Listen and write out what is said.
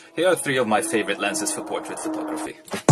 here are three of my favorite lenses for portrait photography.